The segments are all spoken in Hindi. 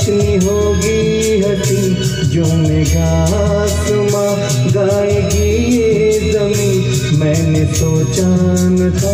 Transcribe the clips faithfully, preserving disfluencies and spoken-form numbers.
कितनी होगी हंसी झूमेगा आसमां, गाएगी ये ज़मीं, मैंने सोचा न था।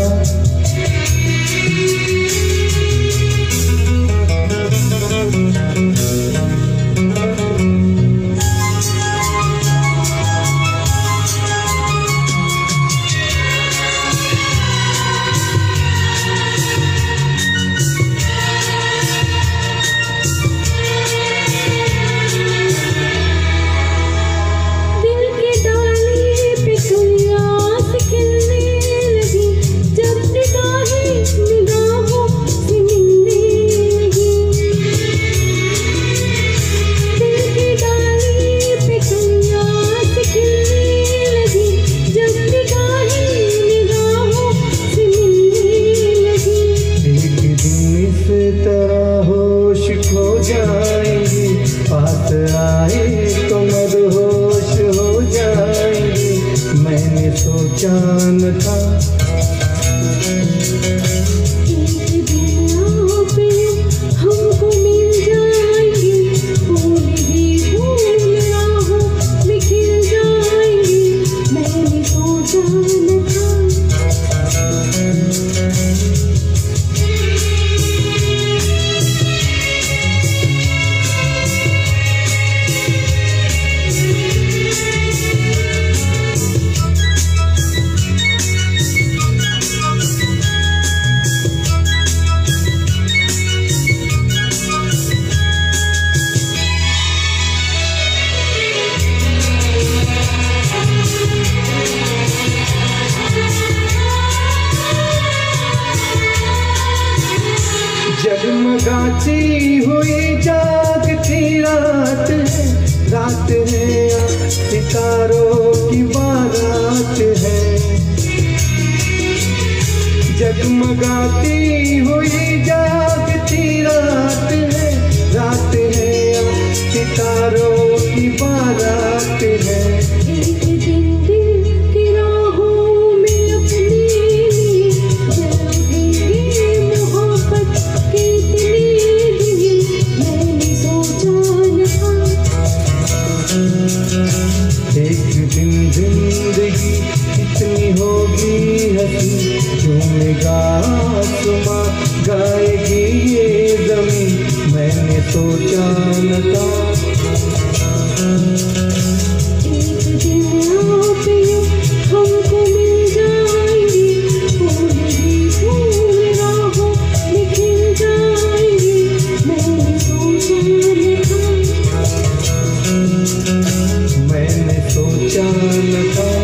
पास आए तो मदहोश हो जाएंगे, मैंने सोचा न था। एक दिन आप हमको मिल जाएंगे, फूल भी फूल राहों में खिल जाएंगे, मैंने सोचा न था। जगमगाती हुई जागती रात है, रात है या सितारों की बारात है। जगमगाती हुई जागती रात है, रात है या सितारों की बारात है। एक दिन दिल की राहों में अपनी जलाएंगे मोहब्बत की इतनी दिल, मैंने सोचा न था। एक दिन जिंदगी कितनी होगी हंसी, झूमेगा आसमां, गाएगी ये ज़मीं, मैंने सोचा न था। एक दिन आप हमको मिल जाएंगे, फूल भी फूल राहों में खिल जाएंगे, मैंने सोचा न था। मैंने सोचा न था।